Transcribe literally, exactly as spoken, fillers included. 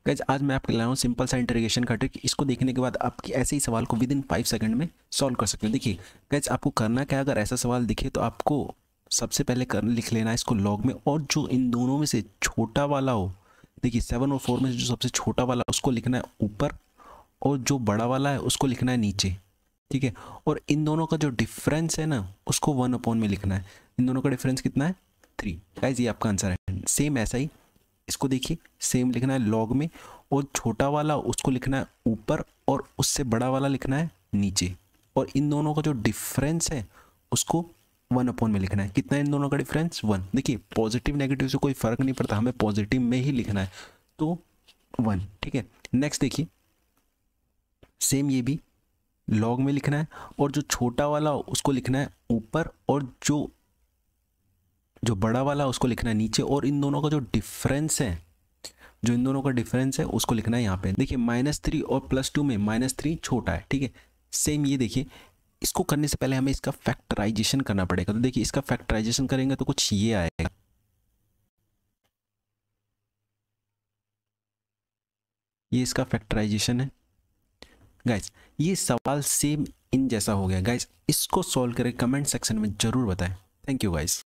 Guys आज मैं आपके लाया हूँ सिंपल सा इंटरोगेशन का ट्रिक। इसको देखने के बाद आपकी ऐसे ही सवाल को विद इन फाइव सेकंड में सॉल्व कर सकते हैं। देखिए गाइज आपको करना क्या है, अगर ऐसा सवाल दिखे तो आपको सबसे पहले कर लिख लेना है इसको लॉग में, और जो इन दोनों में से छोटा वाला हो, देखिए सेवन और फोर में से जो सबसे छोटा वाला उसको लिखना है ऊपर, और जो बड़ा वाला है उसको लिखना है नीचे, ठीक है। और इन दोनों का जो डिफरेंस है ना उसको वन अपॉन में लिखना है। इन दोनों का डिफरेंस कितना है? थ्री। गाइज ये आपका आंसर है। सेम ऐसा ही इसको देखिए, सेम लिखना है लॉग में, और छोटा वाला उसको लिखना है ऊपर, और उससे बड़ा वाला लिखना है नीचे, और इन दोनों का जो डिफरेंस है उसको वन अपॉन में लिखना है। कितना है इन दोनों का डिफरेंस? वन। देखिए पॉजिटिव नेगेटिव से कोई फर्क नहीं पड़ता, हमें पॉजिटिव में ही लिखना है, तो वन, ठीक है। नेक्स्ट देखिए, सेम ये भी लॉग में लिखना है, और जो छोटा वाला उसको लिखना है ऊपर, और जो जो बड़ा वाला उसको लिखना है नीचे, और इन दोनों का जो डिफरेंस है जो इन दोनों का डिफरेंस है उसको लिखना है यहाँ पे। देखिए माइनस थ्री और प्लस टू में माइनस थ्री छोटा है, ठीक है। सेम ये देखिए, इसको करने से पहले हमें इसका फैक्टराइजेशन करना पड़ेगा। तो देखिए इसका फैक्टराइजेशन करेंगे तो कुछ ये आएगा, ये इसका फैक्टराइजेशन है। गाइस ये सवाल सेम इन जैसा हो गया। गाइस इसको सॉल्व करें, कमेंट सेक्शन में जरूर बताएं। Thank you guys.